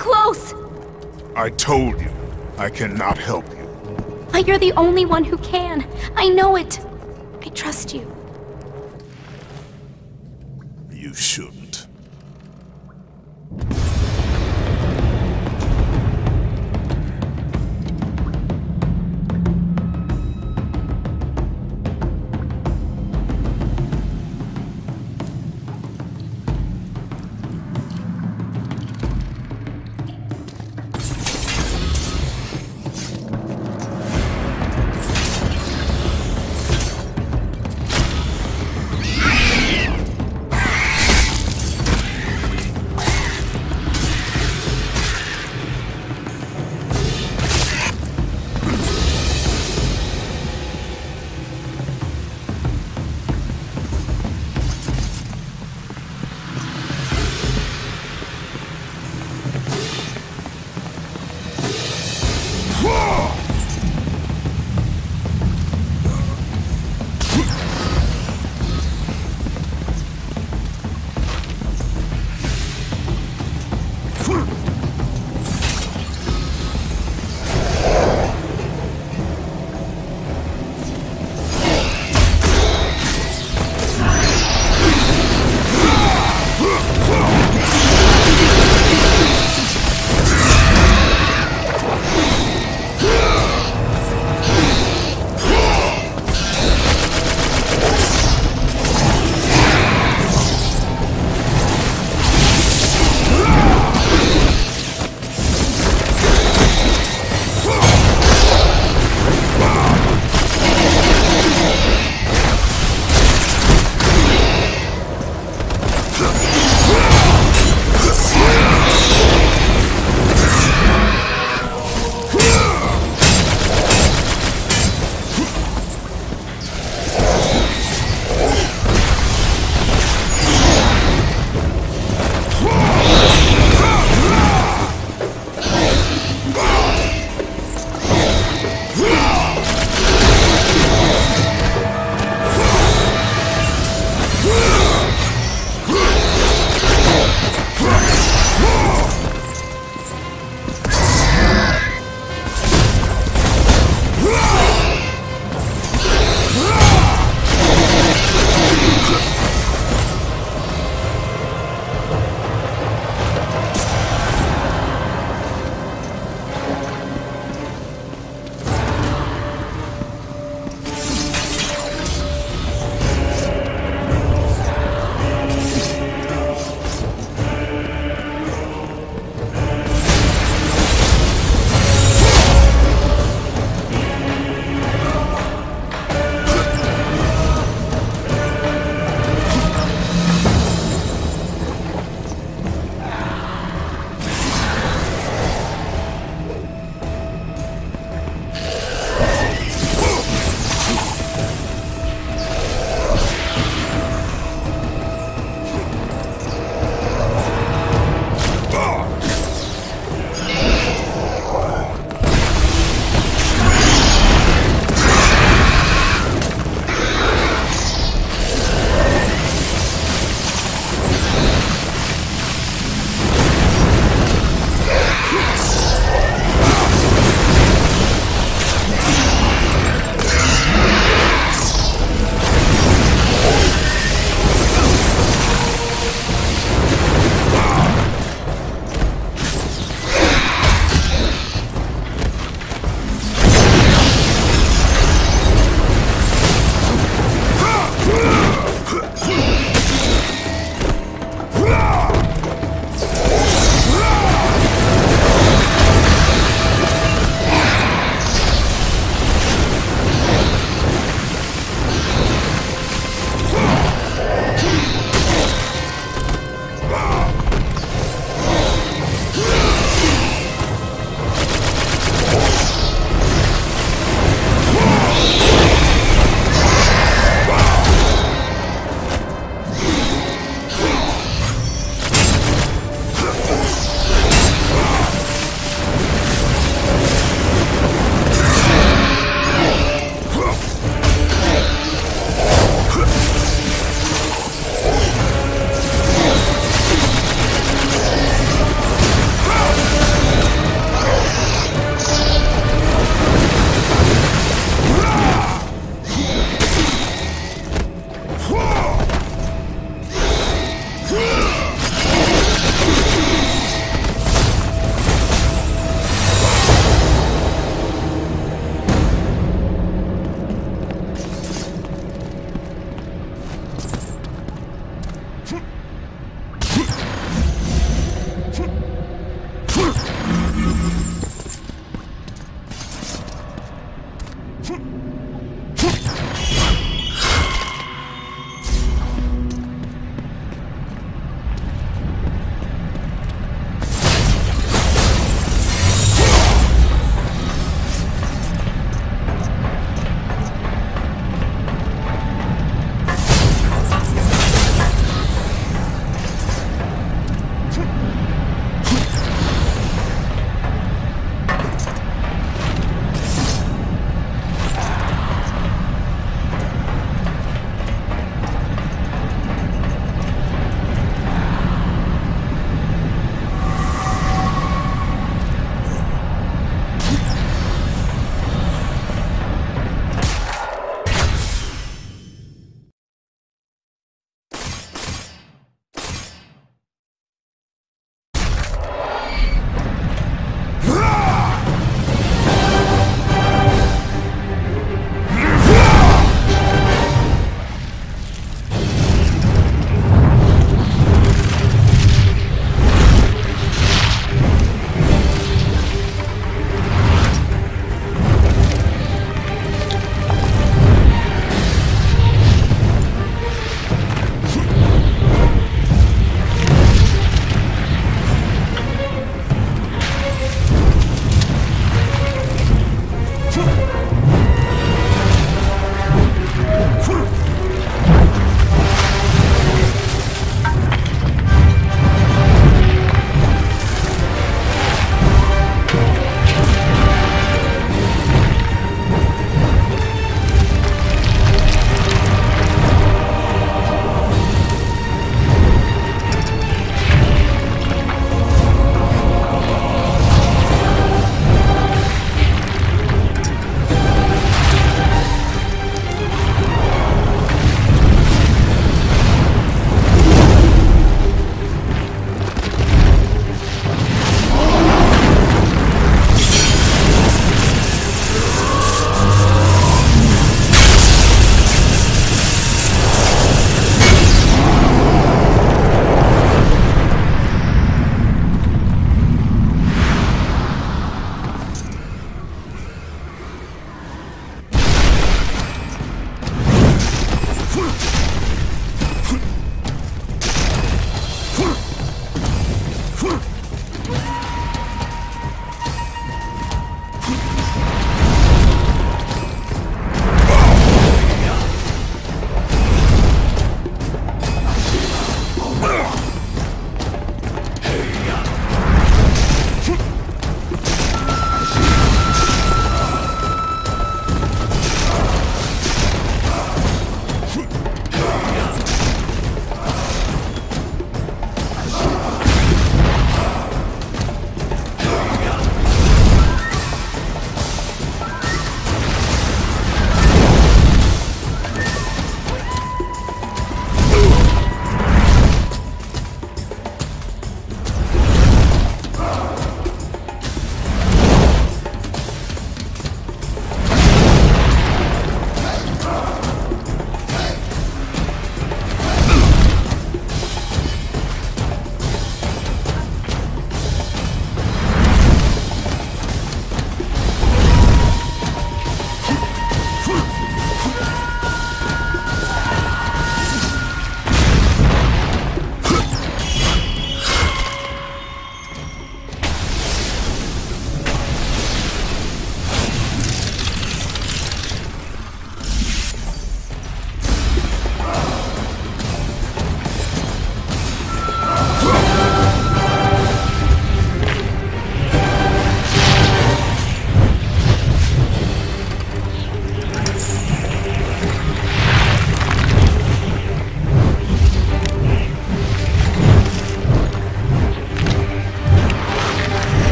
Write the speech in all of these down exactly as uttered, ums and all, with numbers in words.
close! I told you, I cannot help you. But you're the only one who can. I know it. I trust you. You shouldn't.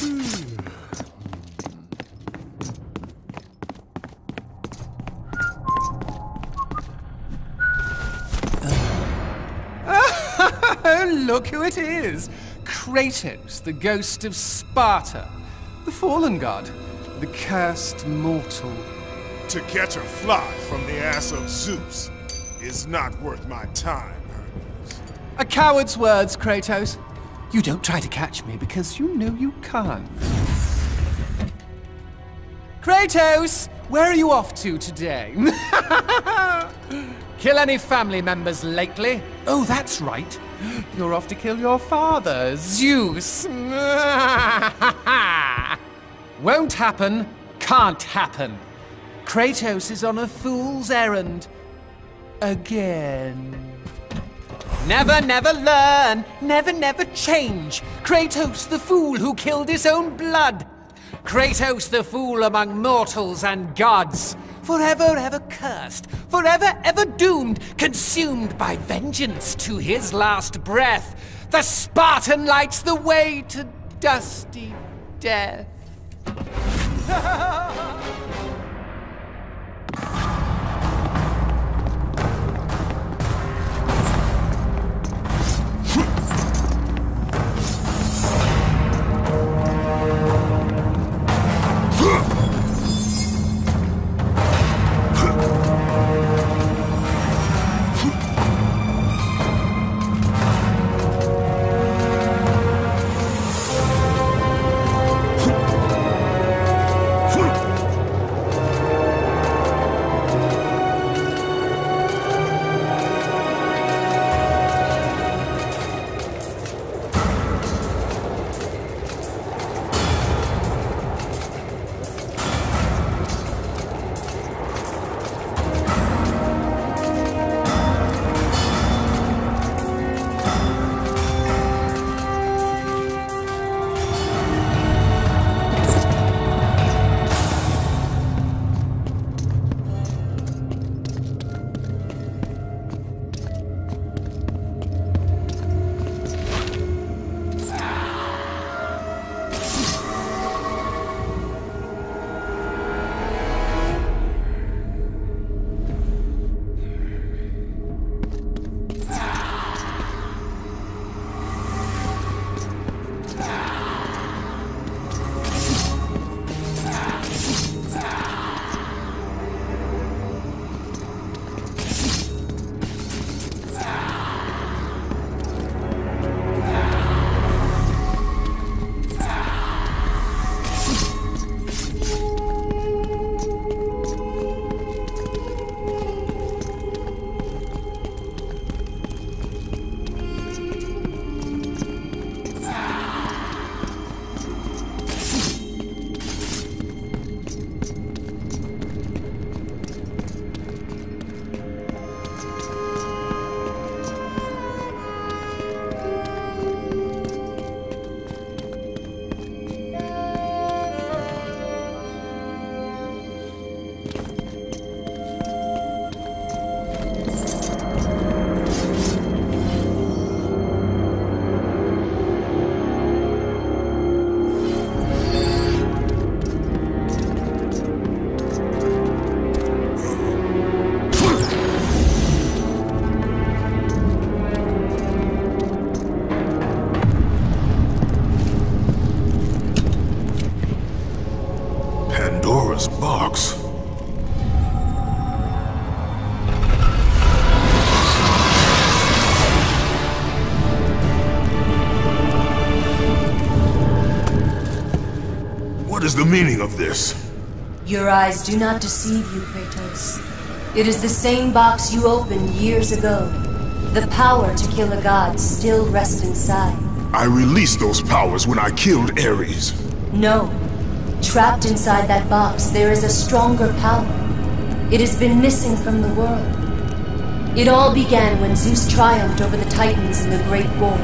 Look who it is! Kratos, the ghost of Sparta, the fallen god, the cursed mortal. To catch a fly from the ass of Zeus is not worth my time, Hermes. A coward's words, Kratos. You don't try to catch me because you know you can't. Kratos, where are you off to today? Kill any family members lately? Oh, that's right. You're off to kill your father, Zeus. Won't happen, can't happen. Kratos is on a fool's errand. Again. Never, never learn, never, never change. Kratos the fool who killed his own blood. Kratos the fool among mortals and gods. Forever ever cursed, forever ever doomed, consumed by vengeance to his last breath. The Spartan lights the way to dusty death. Box. What is the meaning of this? Your eyes do not deceive you, Kratos. It is the same box you opened years ago. The power to kill a god still rests inside. I released those powers when I killed Ares. No. Trapped inside that box, there is a stronger power. It has been missing from the world. It all began when Zeus triumphed over the Titans in the Great War.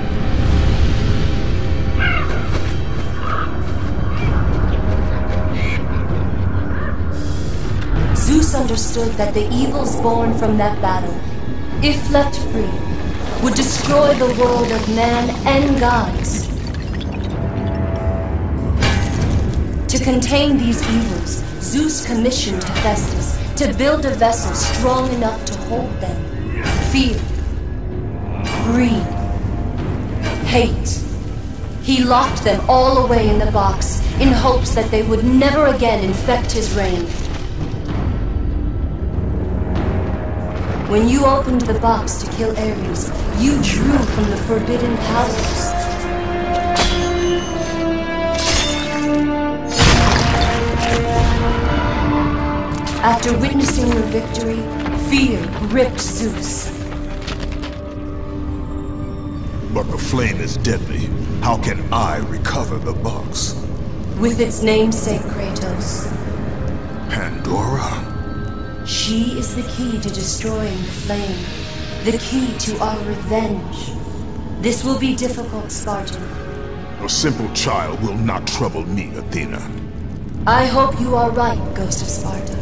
Zeus understood that the evils born from that battle, if left free, would destroy the world of man and gods. To contain these evils, Zeus commissioned Hephaestus to build a vessel strong enough to hold them. Fear, greed, hate. He locked them all away in the box in hopes that they would never again infect his reign. When you opened the box to kill Ares, you drew from the forbidden powers. After witnessing your victory, fear gripped Zeus. But the flame is deadly. How can I recover the box? With its namesake, Kratos. Pandora? She is the key to destroying the flame. The key to our revenge. This will be difficult, Spartan. A simple child will not trouble me, Athena. I hope you are right, Ghost of Sparta.